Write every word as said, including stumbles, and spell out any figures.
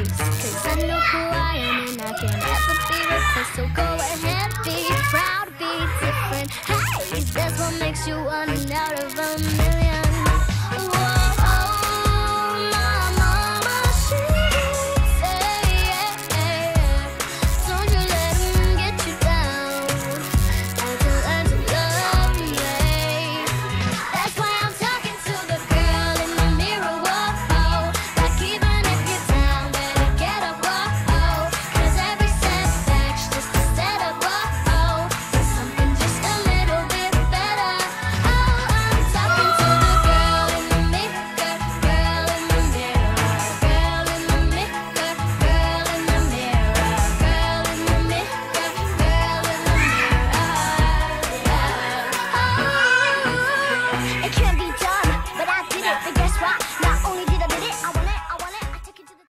face. Cause I know who I am and I can never be replaced. So go ahead, be proud, be different. Hey, that's what makes you one out of a million.